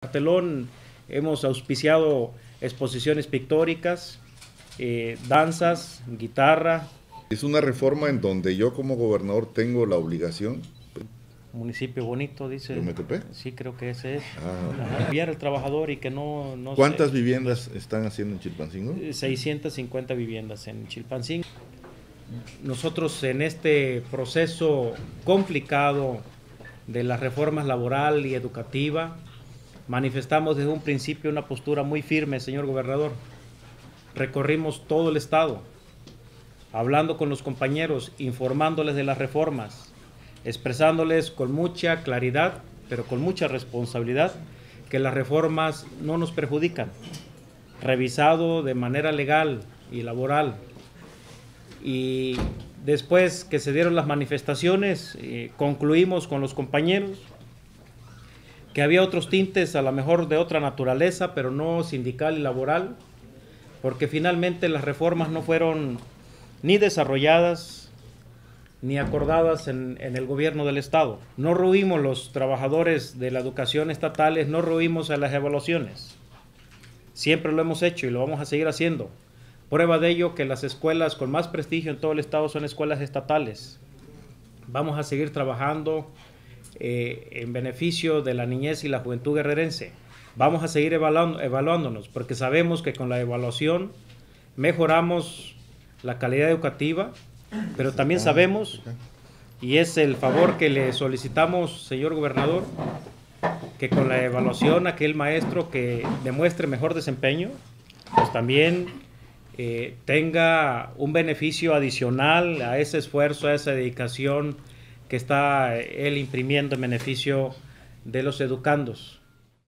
Cartelón hemos auspiciado exposiciones pictóricas, danzas, guitarra. Es una reforma en donde yo como gobernador tengo la obligación. Municipio bonito, dice. ¿Lo Metepec? Sí, creo que ese es. Ah. Apoyar al trabajador y que no ¿Cuántas viviendas están haciendo en Chilpancingo? 650 viviendas en Chilpancingo. Nosotros en este proceso complicado de las reformas laboral y educativa, manifestamos desde un principio una postura muy firme, señor gobernador. Recorrimos todo el estado, hablando con los compañeros, informándoles de las reformas, expresándoles con mucha claridad, pero con mucha responsabilidad, que las reformas no nos perjudican, revisado de manera legal y laboral. Y después que se dieron las manifestaciones, concluimos con los compañeros que había otros tintes, a lo mejor de otra naturaleza, pero no sindical y laboral, porque finalmente las reformas no fueron ni desarrolladas ni acordadas en el gobierno del Estado. No rehuimos los trabajadores de la educación estatales, no rehuimos a las evaluaciones. Siempre lo hemos hecho y lo vamos a seguir haciendo. Prueba de ello que las escuelas con más prestigio en todo el Estado son escuelas estatales. Vamos a seguir trabajando en beneficio de la niñez y la juventud guerrerense. Vamos a seguir evaluándonos porque sabemos que con la evaluación mejoramos la calidad educativa, pero también sabemos, y es el favor que le solicitamos, señor gobernador, que con la evaluación aquel maestro que demuestre mejor desempeño, pues también tenga un beneficio adicional a ese esfuerzo, a esa dedicación que está él imprimiendo en beneficio de los educandos.